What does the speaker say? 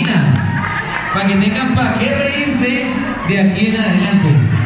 Argentina. Para que tengan para qué reírse de aquí en adelante.